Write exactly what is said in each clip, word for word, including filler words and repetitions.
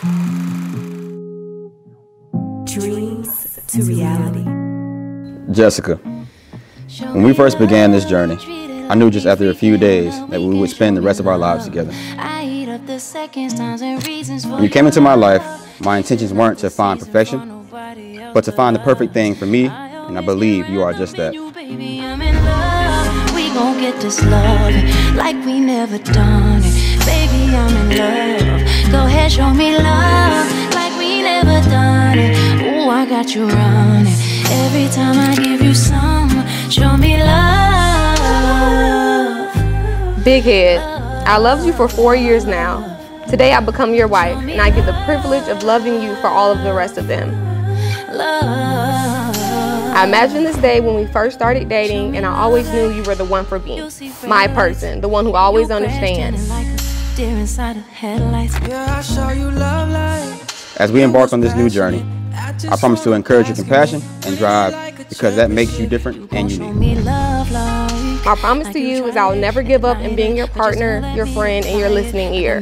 Dreams to reality. Jessica, when we first began this journey, I knew just after a few days that we would spend the rest of our lives together. When you came into my life, my intentions weren't to find perfection, but to find the perfect thing for me, and I believe you are just that. We gon' get this love like we never done it. Baby, I'm in love. Go ahead, show me love like we never done it. Ooh, I got you running. Every time I give you some, show me love. Big Head, I loved you for four years now. Today I become your wife, and I get the privilege of loving you for all of the rest of them. I imagine this day when we first started dating, and I always knew you were the one for me. My person, the one who always understands. As we embark on this new journey, I promise to encourage your compassion and drive, because that makes you different and unique. My promise to you is I will never give up in being your partner, your friend, and your listening ear.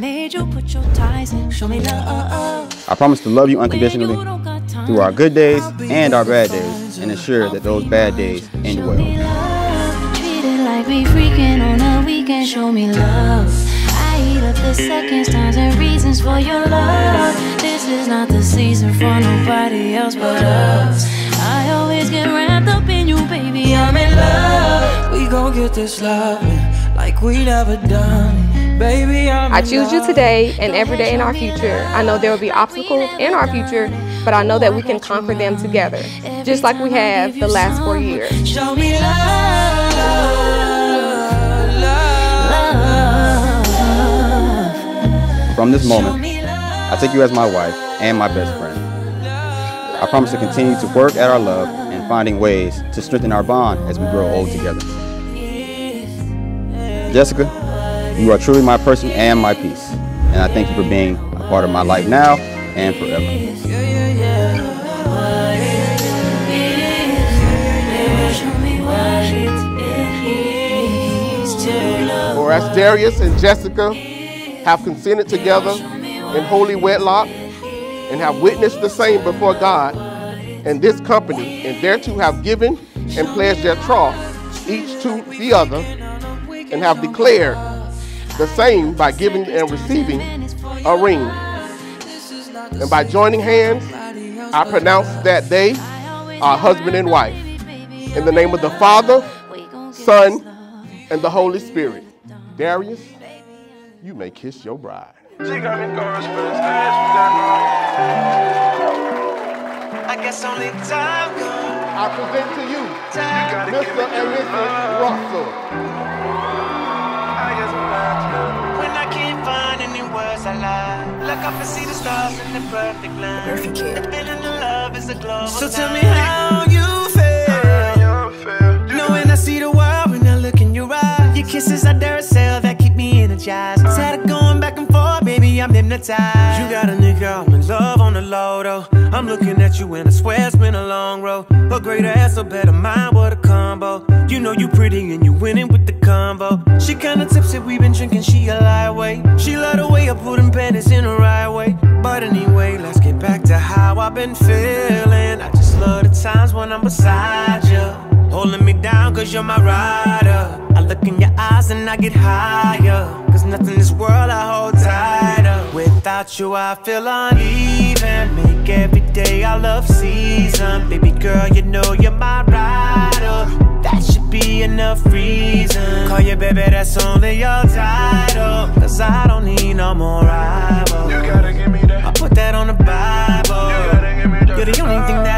I promise to love you unconditionally through our good days and our bad days, and ensure that those bad days end well. Treated like we freaking on a weekend, show me love. I eat up the seconds, times, and reasons for your love. This is not the season for nobody else but us. I always get wrapped up in you, baby, I'm in love. We gon' get this love like we never done it. Baby, I'm I choose you today and every day in our future. I know there will be obstacles in our future, but I know that we can conquer them together, just like we have the last four years. Show me love, love. From this moment, I take you as my wife and my best friend. I promise to continue to work at our love and finding ways to strengthen our bond as we grow old together. Jessica, you are truly my person and my peace, and I thank you for being a part of my life now and forever. For as Darius and Jessica have consented together in holy wedlock, and have witnessed the same before God and this company, and thereto have given and pledged their troth each to the other, and have declared the same by giving and receiving a ring. And by joining hands, I pronounce that they are husband and wife. In the name of the Father, Son, and the Holy Spirit. Darius, you may kiss your bride. I guess only time could. I present to you, Mister and Missus Russell. I guess when I can't find any words I lie, look up and see the stars in the perfect line. Perfect kid. The feeling of love is a global. So tell me how you feel, knowing I see the world when I look in your eyes. Your kisses are Duracell that keep me energized. Tired of going back and forth, baby, I'm hypnotized. You got a nigga, I'm in love on the low though. I'm looking at you and I swear it's been a long road. A great ass, a better mind, what a combo. You know you pretty and you winning with the combo. She kinda tipsy, we been drinking, she a lightweight. She love the way I put them panties in the right way. But anyway, let's get back to how I've been feeling. I just love the times when I'm beside you, holding me down cause you're my rider. I look in your eyes and I get higher, cause nothing in this world I hold tighter. Without you I feel uneven, make every day our love season. Baby girl, you know you're my rider, that should be enough reason. Call you baby, that's only your title, cause I don't need no more rivals. You gotta give me that, I put that on the Bible. You gotta give me that. You're the only thing that